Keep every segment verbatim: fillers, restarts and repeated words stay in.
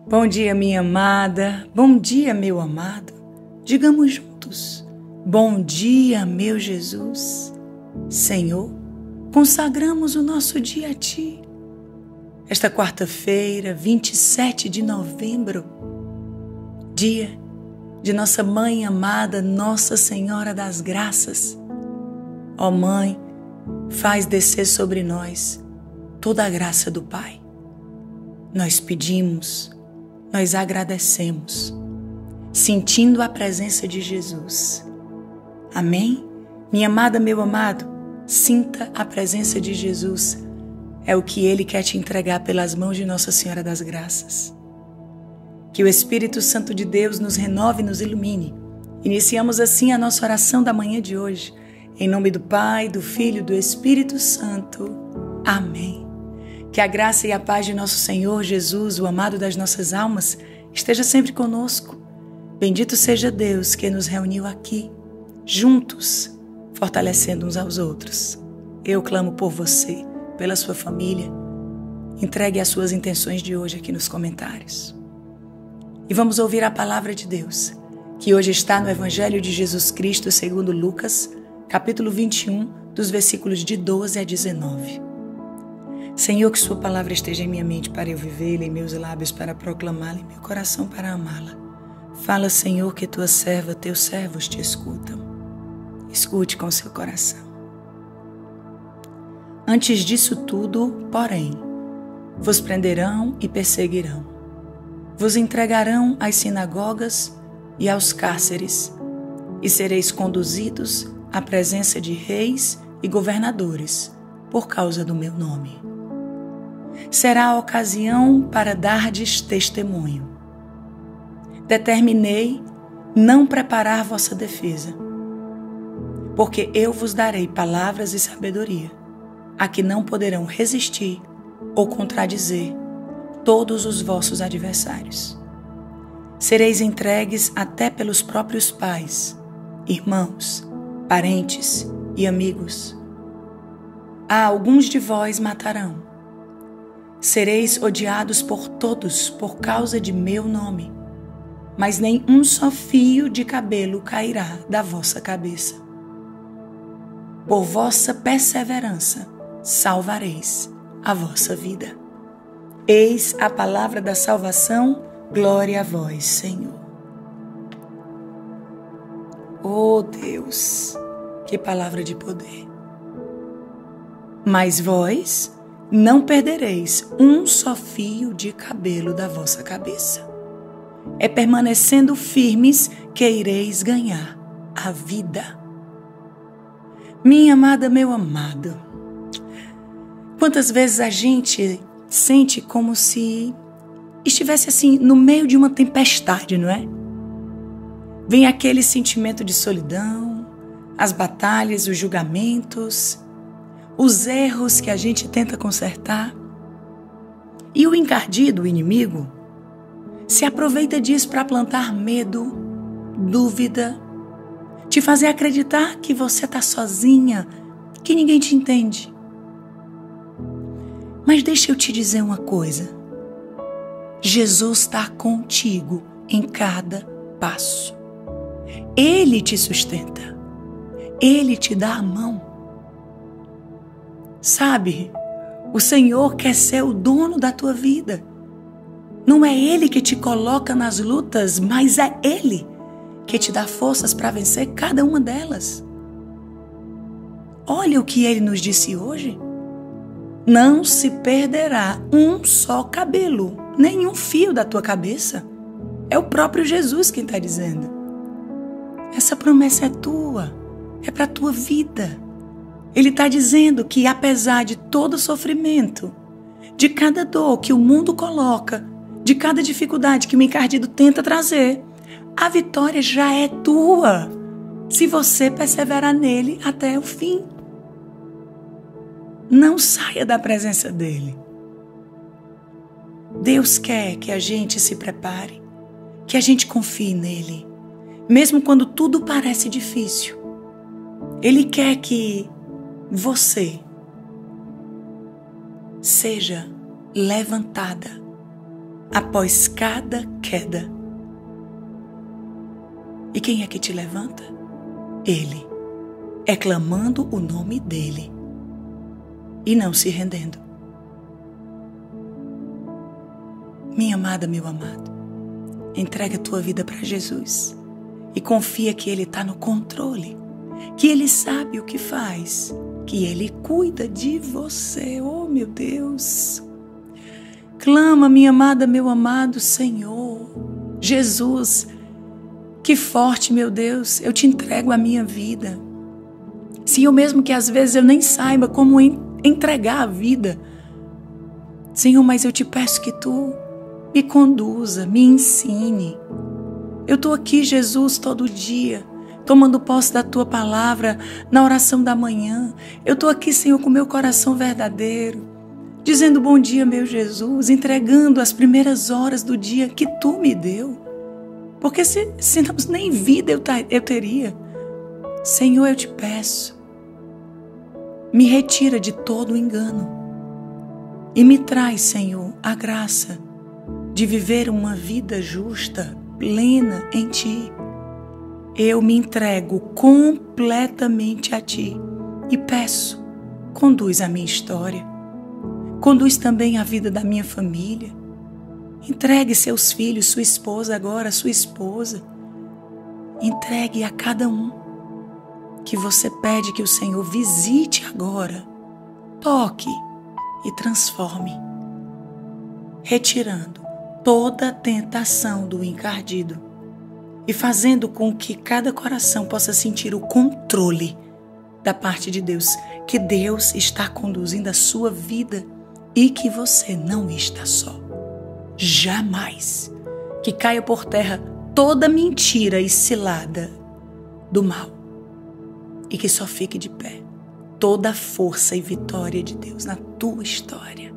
Bom dia, minha amada. Bom dia, meu amado. Digamos juntos: bom dia, meu Jesus. Senhor, consagramos o nosso dia a Ti. Esta quarta-feira, vinte e sete de novembro, dia de nossa Mãe amada, Nossa Senhora das Graças. Ó Mãe, faz descer sobre nós toda a graça do Pai. Nós pedimos, nós agradecemos, sentindo a presença de Jesus. Amém? Minha amada, meu amado, sinta a presença de Jesus. É o que Ele quer te entregar pelas mãos de Nossa Senhora das Graças. Que o Espírito Santo de Deus nos renove e nos ilumine. Iniciamos assim a nossa oração da manhã de hoje. Em nome do Pai, do Filho e do Espírito Santo. Amém. Que a graça e a paz de nosso Senhor Jesus, o amado das nossas almas, esteja sempre conosco. Bendito seja Deus que nos reuniu aqui, juntos, fortalecendo uns aos outros. Eu clamo por você, pela sua família. Entregue as suas intenções de hoje aqui nos comentários. E vamos ouvir a palavra de Deus, que hoje está no Evangelho de Jesus Cristo segundo Lucas, capítulo vinte e um, dos versículos de doze a dezenove. Senhor, que sua palavra esteja em minha mente para eu vivê-la, em meus lábios para proclamá-la, em meu coração para amá-la. Fala, Senhor, que tua serva, teus servos te escutam. Escute com seu coração. Antes disso tudo, porém, vos prenderão e perseguirão. Vos entregarão às sinagogas e aos cárceres, e sereis conduzidos à presença de reis e governadores, por causa do meu nome. Será a ocasião para dardes testemunho. Determinei não preparar vossa defesa, porque eu vos darei palavras e sabedoria, a que não poderão resistir ou contradizer todos os vossos adversários. Sereis entregues até pelos próprios pais, irmãos, parentes e amigos. A alguns de vós matarão. Sereis odiados por todos por causa de meu nome, mas nem um só fio de cabelo cairá da vossa cabeça. Por vossa perseverança salvareis a vossa vida. Eis a palavra da salvação, glória a vós, Senhor. Oh Deus, que palavra de poder! Mas vós não perdereis um só fio de cabelo da vossa cabeça. É permanecendo firmes que ireis ganhar a vida. Minha amada, meu amado, quantas vezes a gente sente como se estivesse assim no meio de uma tempestade, não é? Vem aquele sentimento de solidão, as batalhas, os julgamentos, os erros que a gente tenta consertar. E o encardido, o inimigo, se aproveita disso para plantar medo, dúvida, te fazer acreditar que você está sozinha, que ninguém te entende. Mas deixa eu te dizer uma coisa. Jesus está contigo em cada passo. Ele te sustenta. Ele te dá a mão. Sabe, o Senhor quer ser o dono da tua vida. Não é Ele que te coloca nas lutas, mas é Ele que te dá forças para vencer cada uma delas. Olha o que Ele nos disse hoje. Não se perderá um só cabelo, nenhum fio da tua cabeça. É o próprio Jesus quem está dizendo. Essa promessa é tua, é para a tua vida. Ele está dizendo que apesar de todo sofrimento, de cada dor que o mundo coloca, de cada dificuldade que o encardido tenta trazer, a vitória já é tua, se você perseverar nele até o fim. Não saia da presença dele. Deus quer que a gente se prepare, que a gente confie nele, mesmo quando tudo parece difícil. Ele quer que você seja levantada após cada queda. E quem é que te levanta? Ele, é clamando o nome dele e não se rendendo. Minha amada, meu amado, entrega a tua vida para Jesus e confia que Ele está no controle, que Ele sabe o que faz, que Ele cuida de você. Oh, meu Deus! Clama, minha amada, meu amado Senhor. Jesus, que forte, meu Deus, eu te entrego a minha vida. Senhor, mesmo que às vezes eu nem saiba como entregar a vida, Senhor, mas eu te peço que Tu me conduza, me ensine. Eu estou aqui, Jesus, todo dia, tomando posse da Tua palavra na oração da manhã. Eu estou aqui, Senhor, com meu coração verdadeiro, dizendo bom dia, meu Jesus, entregando as primeiras horas do dia que Tu me deu. Porque se, senão nem vida eu, eu teria. Senhor, eu te peço, me retira de todo o engano e me traz, Senhor, a graça de viver uma vida justa, plena em Ti. Eu me entrego completamente a Ti e peço, conduz a minha história, conduz também a vida da minha família. Entregue seus filhos, sua esposa agora, sua esposa. Entregue a cada um que você pede que o Senhor visite agora, toque e transforme, retirando toda a tentação do encardido e fazendo com que cada coração possa sentir o controle da parte de Deus, que Deus está conduzindo a sua vida e que você não está só. Jamais que caia por terra toda mentira e cilada do mal e que só fique de pé toda a força e vitória de Deus na tua história.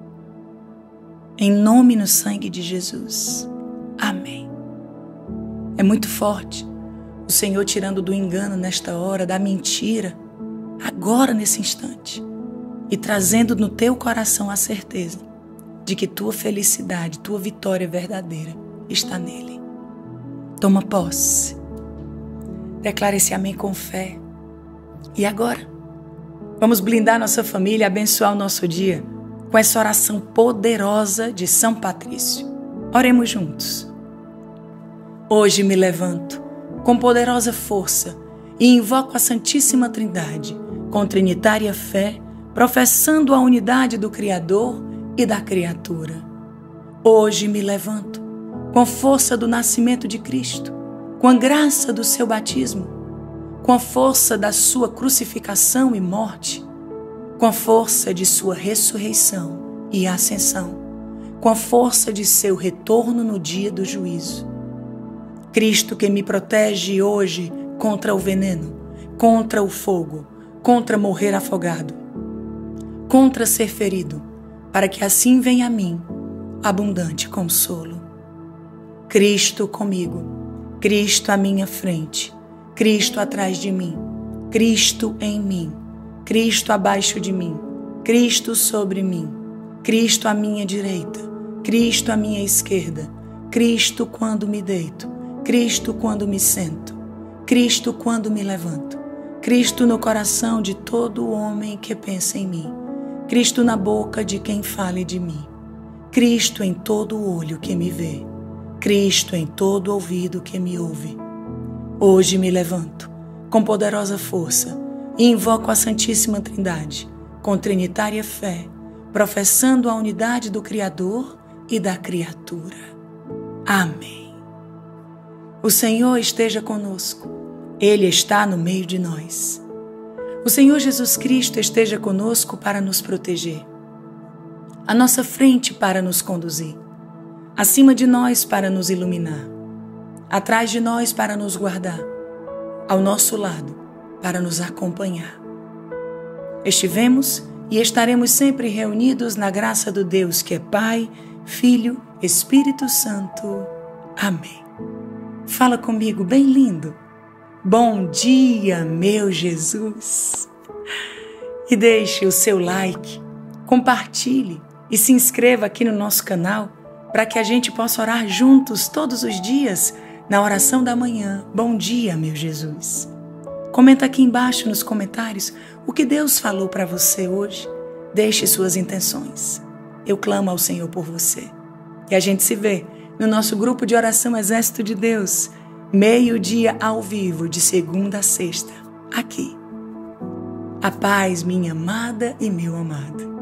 Em nome e no sangue de Jesus. Amém. É muito forte o Senhor tirando do engano nesta hora, da mentira, agora nesse instante, e trazendo no teu coração a certeza de que tua felicidade, tua vitória verdadeira está nele. Toma posse. Declara esse amém com fé. E agora, vamos blindar nossa família, abençoar o nosso dia com essa oração poderosa de São Patrício. Oremos juntos. Hoje me levanto com poderosa força e invoco a Santíssima Trindade, com trinitária fé, professando a unidade do Criador e da criatura. Hoje me levanto com força do nascimento de Cristo, com a graça do seu batismo, com a força da sua crucificação e morte, com a força de sua ressurreição e ascensão, com a força de seu retorno no dia do juízo. Cristo que me protege hoje contra o veneno, contra o fogo, contra morrer afogado, contra ser ferido, para que assim venha a mim abundante consolo. Cristo comigo, Cristo à minha frente, Cristo atrás de mim, Cristo em mim, Cristo abaixo de mim, Cristo sobre mim, Cristo à minha direita, Cristo à minha esquerda, Cristo quando me deito, Cristo quando me sento, Cristo quando me levanto, Cristo no coração de todo homem que pensa em mim, Cristo na boca de quem fale de mim, Cristo em todo olho que me vê, Cristo em todo ouvido que me ouve. Hoje me levanto com poderosa força e invoco a Santíssima Trindade, com trinitária fé, professando a unidade do Criador e da criatura. Amém. O Senhor esteja conosco, Ele está no meio de nós. O Senhor Jesus Cristo esteja conosco para nos proteger, à nossa frente para nos conduzir, acima de nós para nos iluminar, atrás de nós para nos guardar, ao nosso lado para nos acompanhar. Estivemos e estaremos sempre reunidos na graça do Deus que é Pai, Filho, Espírito Santo. Amém. Fala comigo bem lindo. Bom dia, meu Jesus. E deixe o seu like, compartilhe e se inscreva aqui no nosso canal para que a gente possa orar juntos todos os dias na oração da manhã. Bom dia, meu Jesus. Comenta aqui embaixo nos comentários o que Deus falou para você hoje. Deixe suas intenções. Eu clamo ao Senhor por você. E a gente se vê no nosso grupo de oração Exército de Deus, meio-dia ao vivo, de segunda a sexta, aqui. A paz, minha amada e meu amado.